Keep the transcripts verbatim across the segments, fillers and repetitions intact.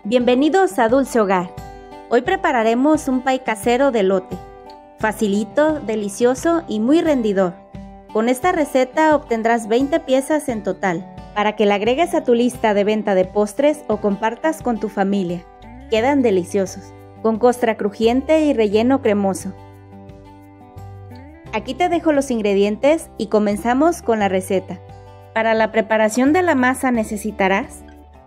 Bienvenidos a Dulce Hogar. Hoy prepararemos un pay casero de elote. Facilito, delicioso y muy rendidor. Con esta receta obtendrás veinte piezas en total, para que la agregues a tu lista de venta de postres o compartas con tu familia. Quedan deliciosos, con costra crujiente y relleno cremoso. Aquí te dejo los ingredientes y comenzamos con la receta. Para la preparación de la masa necesitarás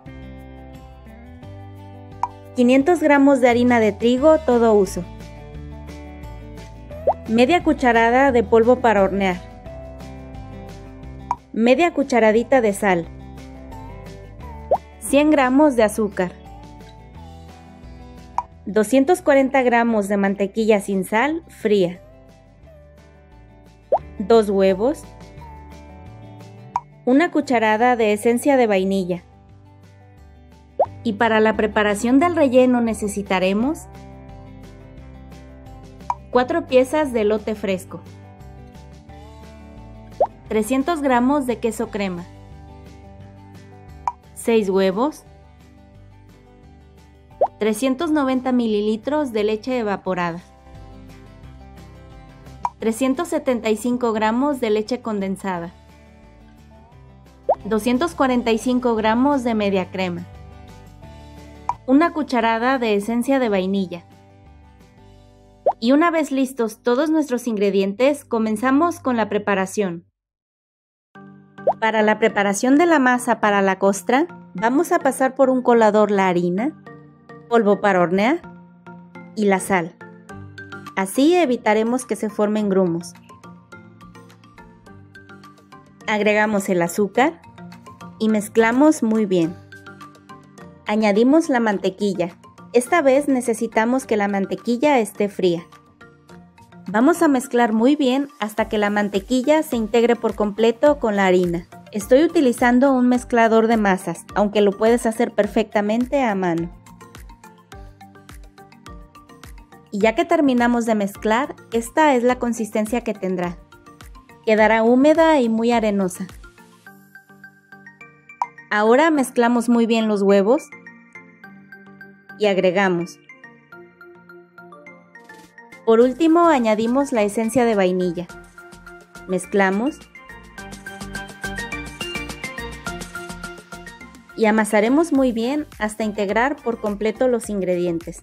quinientos gramos de harina de trigo todo uso, media cucharada de polvo para hornear, media cucharadita de sal, cien gramos de azúcar, doscientos cuarenta gramos de mantequilla sin sal fría, dos huevos, una cucharada de esencia de vainilla. Y para la preparación del relleno necesitaremos cuatro piezas de elote fresco, trescientos gramos de queso crema, seis huevos, trescientos noventa mililitros de leche evaporada, trescientos setenta y cinco gramos de leche condensada, doscientos cuarenta y cinco gramos de media crema, una cucharada de esencia de vainilla. Y una vez listos todos nuestros ingredientes, comenzamos con la preparación. Para la preparación de la masa para la costra, vamos a pasar por un colador la harina, polvo para hornear y la sal. Así evitaremos que se formen grumos. Agregamos el azúcar y mezclamos muy bien. Añadimos la mantequilla. Esta vez necesitamos que la mantequilla esté fría. Vamos a mezclar muy bien hasta que la mantequilla se integre por completo con la harina. Estoy utilizando un mezclador de masas, aunque lo puedes hacer perfectamente a mano. Y ya que terminamos de mezclar, esta es la consistencia que tendrá. Quedará húmeda y muy arenosa. Ahora mezclamos muy bien los huevos y agregamos. Por último añadimos la esencia de vainilla. Mezclamos y amasaremos muy bien hasta integrar por completo los ingredientes.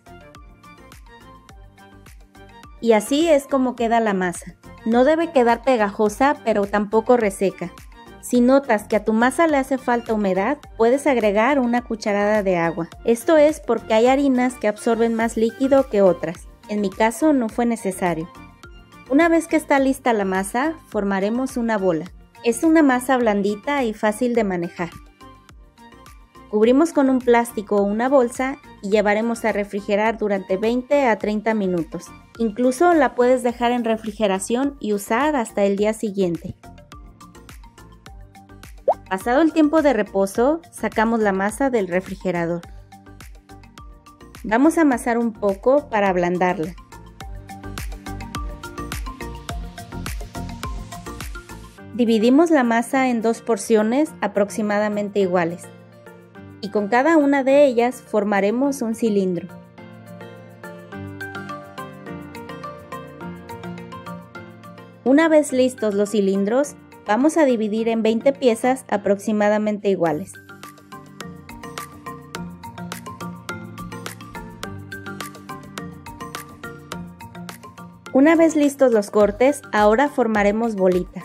Y así es como queda la masa. No debe quedar pegajosa, pero tampoco reseca. Si notas que a tu masa le hace falta humedad, puedes agregar una cucharada de agua. Esto es porque hay harinas que absorben más líquido que otras. En mi caso no fue necesario. Una vez que está lista la masa, formaremos una bola. Es una masa blandita y fácil de manejar. Cubrimos con un plástico o una bolsa y llevaremos a refrigerar durante veinte a treinta minutos. Incluso la puedes dejar en refrigeración y usar hasta el día siguiente. Pasado el tiempo de reposo, sacamos la masa del refrigerador. Vamos a amasar un poco para ablandarla. Dividimos la masa en dos porciones aproximadamente iguales. Y con cada una de ellas formaremos un cilindro. Una vez listos los cilindros, vamos a dividir en veinte piezas aproximadamente iguales. Una vez listos los cortes, ahora formaremos bolitas.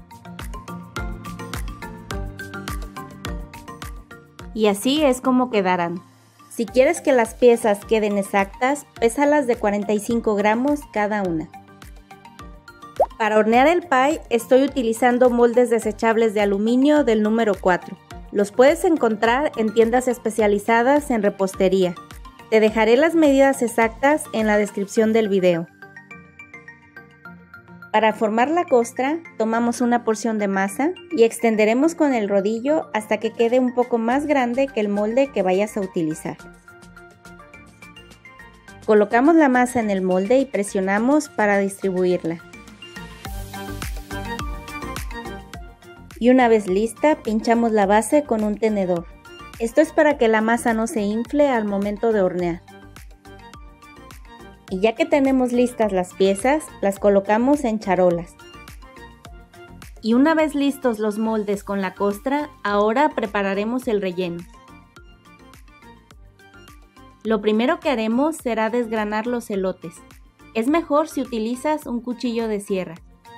Y así es como quedarán. Si quieres que las piezas queden exactas, pésalas de cuarenta y cinco gramos cada una. Para hornear el pay estoy utilizando moldes desechables de aluminio del número cuatro. Los puedes encontrar en tiendas especializadas en repostería. Te dejaré las medidas exactas en la descripción del video. Para formar la costra, tomamos una porción de masa y extenderemos con el rodillo hasta que quede un poco más grande que el molde que vayas a utilizar. Colocamos la masa en el molde y presionamos para distribuirla. Y una vez lista, pinchamos la base con un tenedor. Esto es para que la masa no se infle al momento de hornear. Y ya que tenemos listas las piezas, las colocamos en charolas. Y una vez listos los moldes con la costra, ahora prepararemos el relleno. Lo primero que haremos será desgranar los elotes. Es mejor si utilizas un cuchillo de sierra.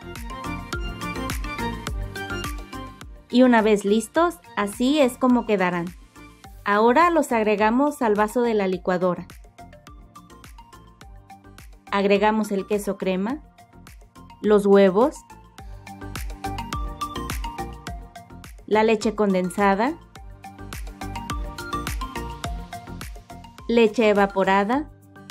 Y una vez listos, así es como quedarán. Ahora los agregamos al vaso de la licuadora. Agregamos el queso crema, los huevos, la leche condensada, leche evaporada,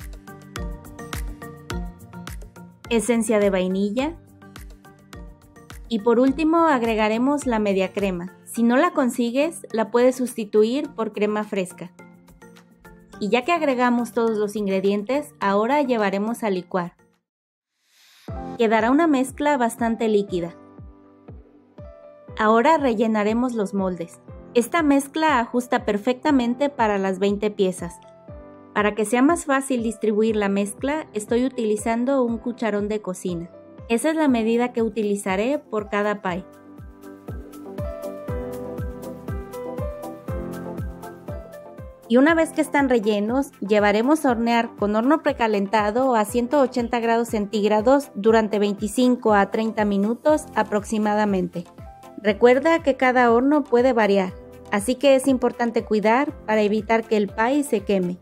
esencia de vainilla y por último agregaremos la media crema. Si no la consigues, la puedes sustituir por crema fresca. Y ya que agregamos todos los ingredientes, ahora llevaremos a licuar. Quedará una mezcla bastante líquida. Ahora rellenaremos los moldes. Esta mezcla ajusta perfectamente para las veinte piezas. Para que sea más fácil distribuir la mezcla, estoy utilizando un cucharón de cocina. Esa es la medida que utilizaré por cada pie. Y una vez que están rellenos, llevaremos a hornear con horno precalentado a ciento ochenta grados centígrados durante veinticinco a treinta minutos aproximadamente. Recuerda que cada horno puede variar, así que es importante cuidar para evitar que el pie se queme.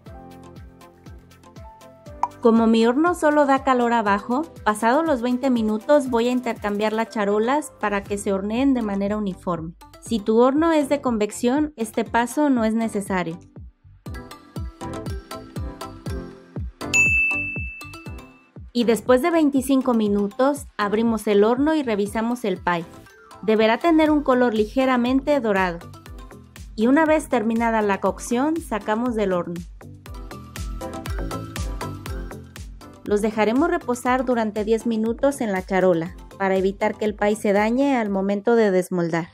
Como mi horno solo da calor abajo, pasados los veinte minutos voy a intercambiar las charolas para que se horneen de manera uniforme. Si tu horno es de convección, este paso no es necesario. Y después de veinticinco minutos, abrimos el horno y revisamos el pie. Deberá tener un color ligeramente dorado. Y una vez terminada la cocción, sacamos del horno. Los dejaremos reposar durante diez minutos en la charola, para evitar que el pie se dañe al momento de desmoldar.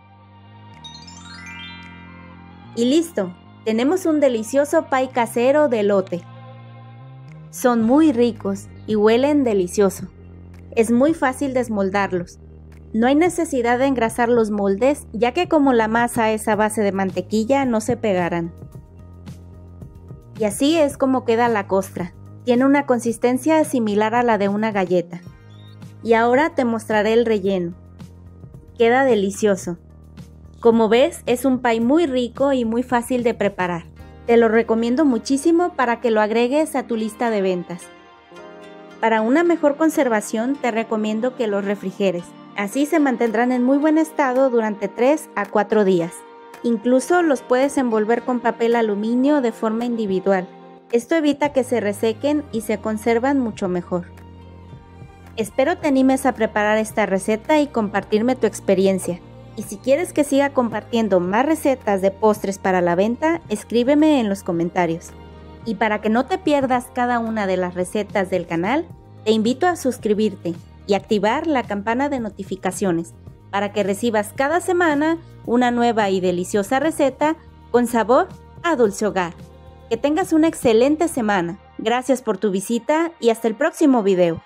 Y listo, tenemos un delicioso pie casero de elote. Son muy ricos y huelen delicioso. Es muy fácil desmoldarlos. No hay necesidad de engrasar los moldes, ya que como la masa es a base de mantequilla, no se pegarán. Y así es como queda la costra. Tiene una consistencia similar a la de una galleta. Y ahora te mostraré el relleno. Queda delicioso. Como ves, es un pie muy rico y muy fácil de preparar. Te lo recomiendo muchísimo para que lo agregues a tu lista de ventas. Para una mejor conservación te recomiendo que los refrigeres. Así se mantendrán en muy buen estado durante tres a cuatro días. Incluso los puedes envolver con papel aluminio de forma individual. Esto evita que se resequen y se conservan mucho mejor. Espero te animes a preparar esta receta y compartirme tu experiencia. Y si quieres que siga compartiendo más recetas de postres para la venta, escríbeme en los comentarios. Y para que no te pierdas cada una de las recetas del canal, te invito a suscribirte y activar la campana de notificaciones para que recibas cada semana una nueva y deliciosa receta con sabor a dulce hogar. Que tengas una excelente semana. Gracias por tu visita y hasta el próximo video.